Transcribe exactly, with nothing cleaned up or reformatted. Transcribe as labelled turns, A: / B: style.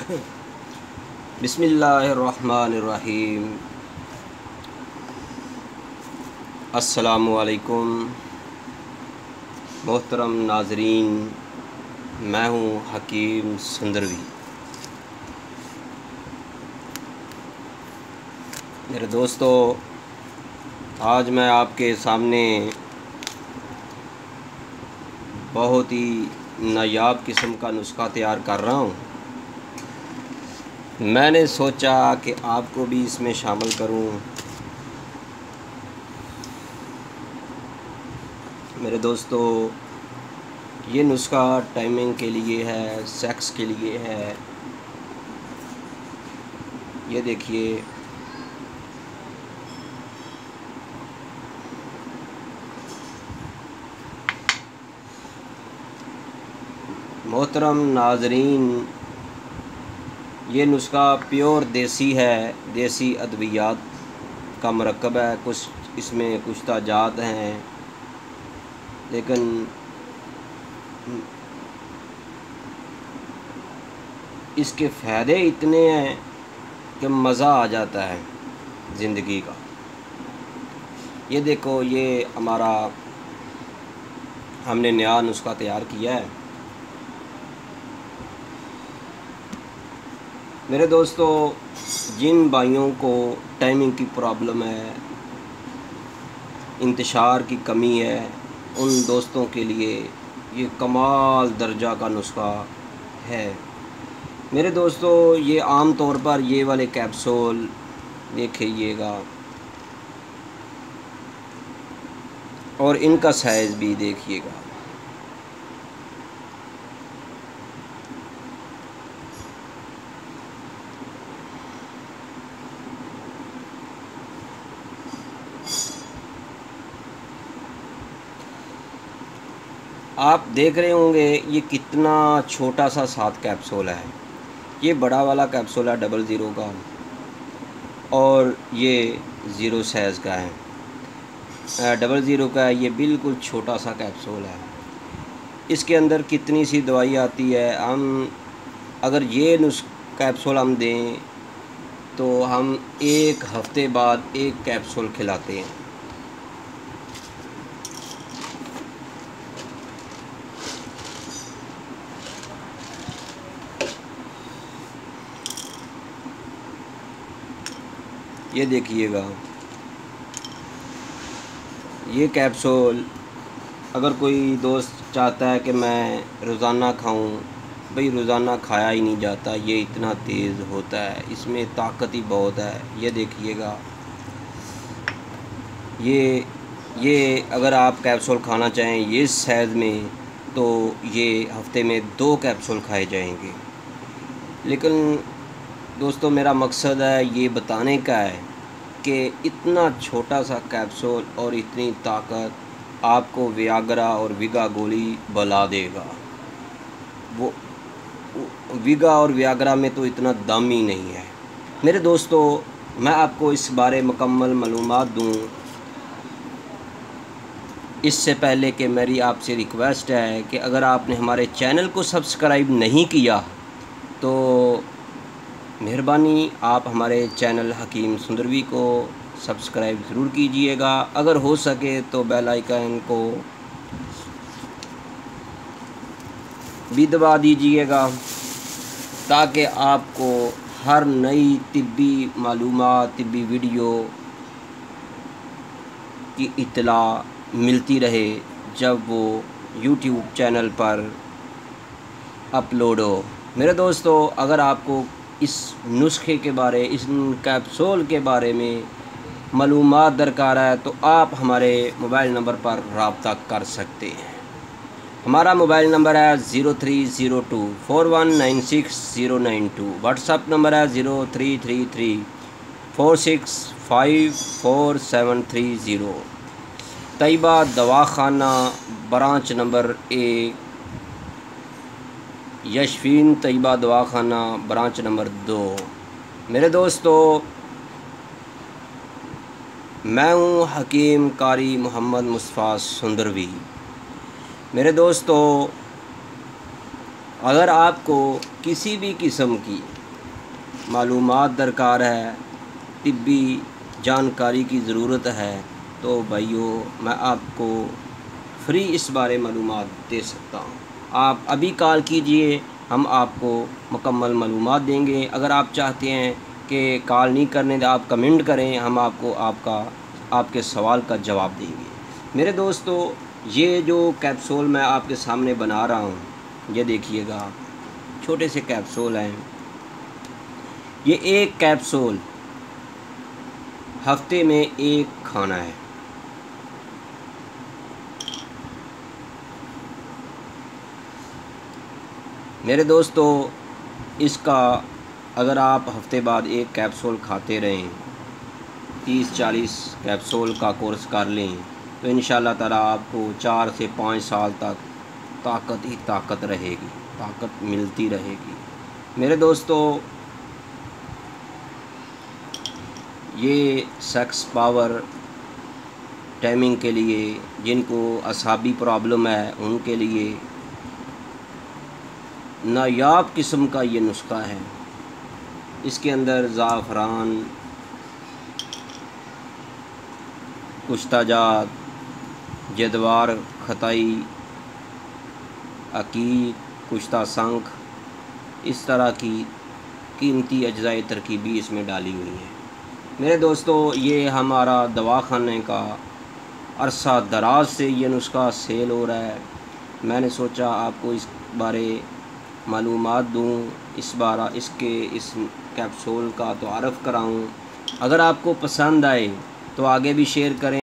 A: बिस्मिल्लाहिर्रहमानिर्रहीम। अस्सलामुअलैकुम मोहतरम नाज़रीन, मैं हूँ हकीम सुंदरवी। मेरे दोस्तों, आज मैं आपके सामने बहुत ही नायाब किस्म का नुस्खा तैयार कर रहा हूँ। मैंने सोचा कि आपको भी इसमें शामिल करूं। मेरे दोस्तों, ये नुस्खा टाइमिंग के लिए है, सेक्स के लिए है। ये देखिए, मोहतरम नाज़रीन, ये नुस्खा प्योर देसी है, देसी अद्वियात का मरकब है। कुछ इसमें कुछ ताजात हैं, लेकिन इसके फ़ायदे इतने हैं कि मज़ा आ जाता है ज़िंदगी का। ये देखो, ये हमारा हमने नया नुस्खा तैयार किया है। मेरे दोस्तों, जिन भाइयों को टाइमिंग की प्रॉब्लम है, इंतशार की कमी है, उन दोस्तों के लिए ये कमाल दर्जा का नुस्खा है। मेरे दोस्तों, ये आम तौर पर ये वाले कैप्सूल देखिएगा, और इनका साइज़ भी देखिएगा। आप देख रहे होंगे ये कितना छोटा सा सात कैप्सूल है। ये बड़ा वाला कैप्सूल है डबल ज़ीरो का, और ये ज़ीरो साइज़ का है। डबल ज़ीरो का है, ये बिल्कुल छोटा सा कैप्सूल है। इसके अंदर कितनी सी दवाई आती है। हम अगर ये नुस्ख कैप्सूल हम दें तो हम एक हफ़्ते बाद एक कैप्सूल खिलाते हैं। ये देखिएगा, ये कैप्सूल अगर कोई दोस्त चाहता है कि मैं रोज़ाना खाऊं, भाई रोज़ाना खाया ही नहीं जाता, ये इतना तेज़ होता है, इसमें ताकत ही बहुत है। ये देखिएगा, ये ये अगर आप कैप्सूल खाना चाहें ये साइज़ में, तो ये हफ्ते में दो कैप्सूल खाए जाएंगे। लेकिन दोस्तों, मेरा मकसद है ये बताने का है कि इतना छोटा सा कैप्सूल और इतनी ताकत आपको वियाग्रा और विगा गोली बुला देगा। वो विगा और वियाग्रा में तो इतना दम ही नहीं है। मेरे दोस्तों, मैं आपको इस बारे मुकम्मल मालूमात दूं, इससे पहले कि मेरी आपसे रिक्वेस्ट है कि अगर आपने हमारे चैनल को सब्सक्राइब नहीं किया तो मेहरबानी आप हमारे चैनल हकीम सुंदरवी को सब्सक्राइब ज़रूर कीजिएगा। अगर हो सके तो बेल आइकन को भी दबा दीजिएगा, ताकि आपको हर नई तिब्बी मालूमात, तिब्बी वीडियो की इत्तला मिलती रहे जब वो यूट्यूब चैनल पर अपलोड हो। मेरे दोस्तों, अगर आपको इस नुस्खे के बारे, इस कैप्सूल के बारे में मालूमात दरकार है तो आप हमारे मोबाइल नंबर पर रब्ता कर सकते हैं। हमारा मोबाइल नंबर है zero three zero two four one nine six zero nine two. WhatsApp number है zero three three three four six five four seven three zero. Tayyaba Dawakhana, branch number एक, यशफीन तैयबा दवाखाना, ब्रांच नंबर दो। मेरे दोस्तों, मैं हूँ हकीम कारी मोहम्मद मुस्तफ़ा सुंदरवी। मेरे दोस्तों, अगर आपको किसी भी किस्म की मालूमात दरकार है, तिब्बी जानकारी की ज़रूरत है, तो भाइयों मैं आपको फ्री इस बारे मालूमात दे सकता हूँ। आप अभी कॉल कीजिए, हम आपको मुकम्मल मालूमात देंगे। अगर आप चाहते हैं कि कॉल नहीं करने दें, आप कमेंट करें, हम आपको आपका आपके सवाल का जवाब देंगे। मेरे दोस्तों, ये जो कैप्सूल मैं आपके सामने बना रहा हूँ, ये देखिएगा, छोटे से कैप्सूल हैं। ये एक कैप्सूल हफ्ते में एक खाना है। मेरे दोस्तों, इसका अगर आप हफ्ते बाद एक कैप्सूल खाते रहें, तीस चालीस कैप्सूल का कोर्स कर लें, तो इंशाल्लाह ताला आपको चार से पाँच साल तक ताकत ही ताकत रहेगी, ताकत मिलती रहेगी। मेरे दोस्तों, ये सेक्स पावर टाइमिंग के लिए, जिनको असाबी प्रॉब्लम है उनके लिए नायाब किस्म का ये नुस्खा है। इसके अंदर ज़ाफ़रान, कुश्ताजात, जदवार खताई, अकीक, कुश्ता शंख, इस तरह की कीमती अज्जाए तरकीबी इसमें डाली हुई हैं। मेरे दोस्तों, ये हमारा दवाखाने का अरसा दराज से ये नुस्खा सेल हो रहा है। मैंने सोचा आपको इस बारे मालूमात दूँ, इस बार इसके इस कैप्सूल का तारुफ़ कराऊँ। अगर आपको पसंद आए तो आगे भी शेयर करें।